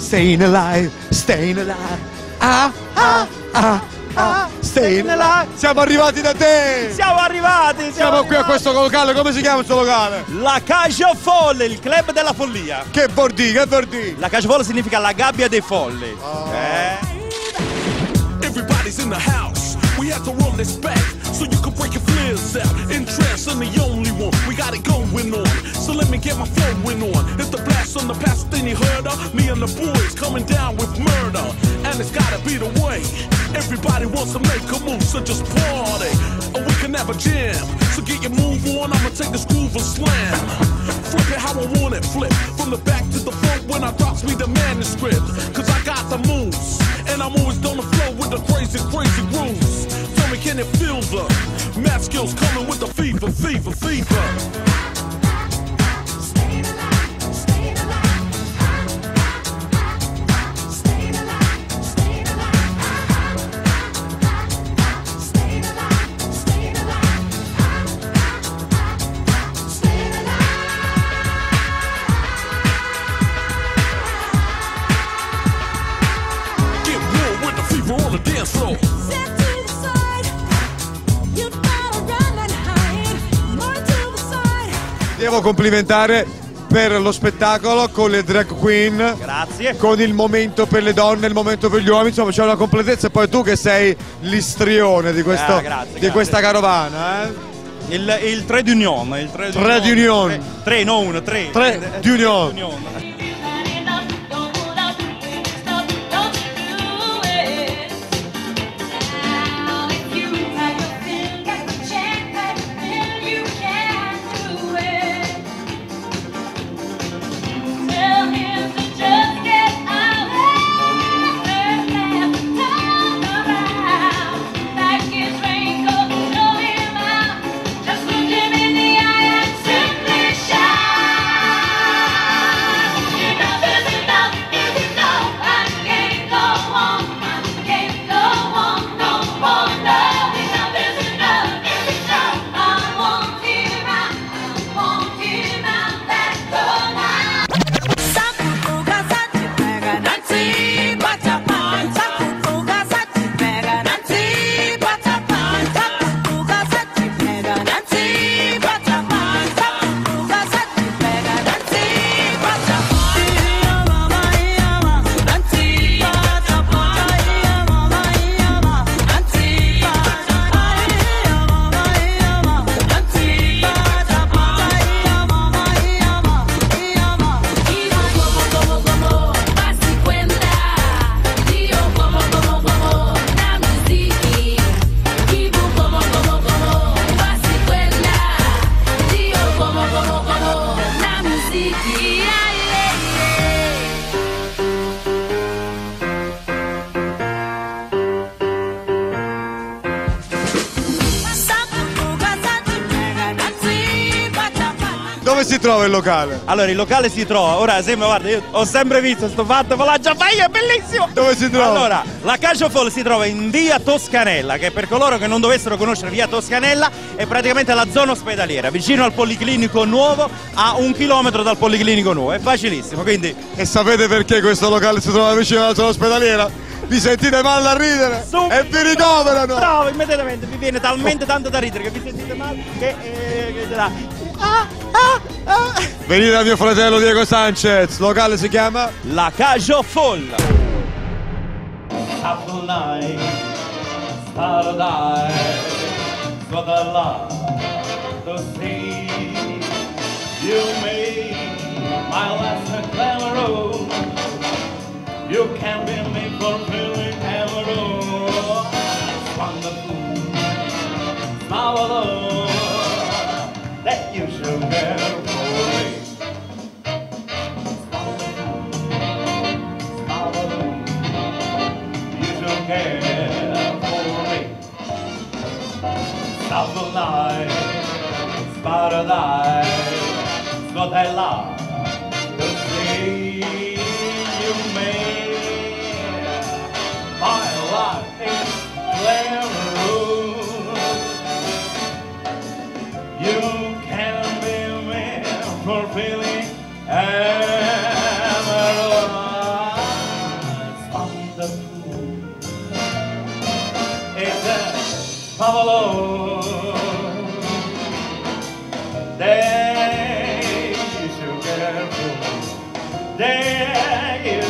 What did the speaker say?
staying alive, staying alive. Ah, ah, ah, ah, staying alive. Siamo arrivati da te. Siamo arrivati. Siamo qui a questo locale, come si chiama questo locale? La Cage of Folle, il club della follia. Che bordi, che bordi. La Cage of Folle significa la gabbia dei folli. Everybody's in the house. We have to roll this back so you can break your flares out. Interest in the only one. We got it going on. So let me get my flowing on. It's the blast on the past, then you heard of me and the boys coming down with murder. And it's gotta be the way. Everybody wants to make a move, so just party. Or we can have a jam. So get your move on, I'ma take this groove and slam. Flip it how I want it, flip. From the back to the front when I drops me the manuscript. Cause I got the moves. And I'm always on the flow with the crazy, crazy grooves. Tell me, can it feel the math skills coming with the fever, fever, fever? On the dance floor. Devo complimentare per lo spettacolo con le drag queen. Grazie. Con il momento per le donne, il momento per gli uomini, insomma c'è una completezza. E poi tu che sei l'istrione di, questo, grazie. Questa carovana, Il trade union. Il trade union. Tre, non uno, tre. Trade union. Dove si trova il locale? Allora, il locale si trova, ora sembra, guarda, io ho sempre visto sto fatto con la Giaffaia, è bellissimo! Dove si trova? Allora, la Cage of Folle si trova in via Toscanella, che per coloro che non dovessero conoscere via Toscanella è praticamente la zona ospedaliera, vicino al Policlinico Nuovo, a 1 chilometro dal Policlinico Nuovo, è facilissimo, quindi... E sapete perché questo locale si trova vicino alla zona ospedaliera? Vi sentite male a ridere e vi ricoverano! Bravo, immediatamente, vi viene talmente tanto da ridere che vi sentite male che Venite da mio fratello Diego Sanchez, locale si chiama? La Cage of Folle. You can be me fulfilling every wonderful smile that you should care for me. You should care for me. Stop the night, paradise, what I love to see you make. My life is glamorous. You can be me fulfilling emerald. Thank you.